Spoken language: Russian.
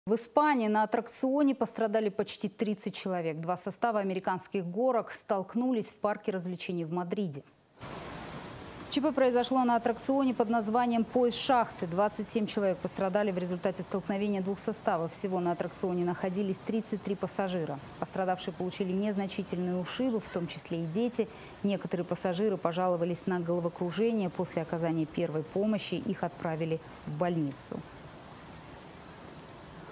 В Испании на аттракционе пострадали почти 30 человек. Два состава американских горок столкнулись в парке развлечений в Мадриде. ЧП произошло на аттракционе под названием «Поезд шахты». 27 человек пострадали в результате столкновения двух составов. Всего на аттракционе находились 33 пассажира. Пострадавшие получили незначительные ушибы, в том числе и дети. Некоторые пассажиры пожаловались на головокружение. После оказания первой помощи их отправили в больницу.